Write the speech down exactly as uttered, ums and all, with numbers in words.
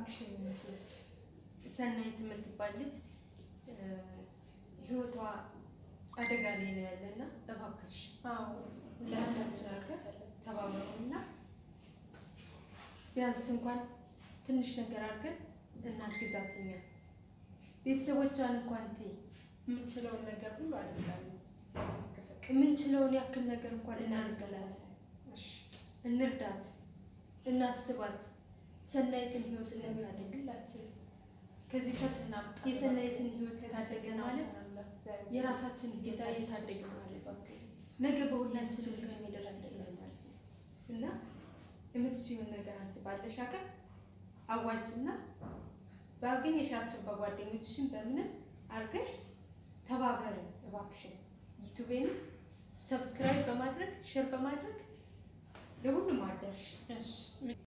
እባክሽን ሰናይት የምትባል ልጅ ህይወቷ አደጋ ላይ ነው ያለና እባክሽ አዎ ሁላችንም አገር ተባበሩና ቢያንስ እንኳን ትንሽ ነገር አድርገን እናግዛትኛ ቤተሰቦቿን እንኳን ቲ የምንችለው ነገር ሁሉ አድርጋለሁ የምንችለው ያክል ነገር እንኳን እናንዘላት እሺ እንርዳት እናስባት ሰናይትን ህይወት እናድግላችን ከዚህ ፈተና የሰናይትን ህይወት ታደገን ማለት የራሳችን ጌታ የታደገን ማለት ነገ በሁላችን ላይ የሚደርስ ማለት ነው እና የምትችይውን ነገር አንቺ ባለሽ አቀም አዋጭና ባገኘሻቸው በጓደኞችሽን በምን አርገሽ ተባበሪ እባክሽ ዩቲዩብን ሰብስክራይብ በማድረግ ሼር በማድረግ ለሁሉም አድርሽ እሺ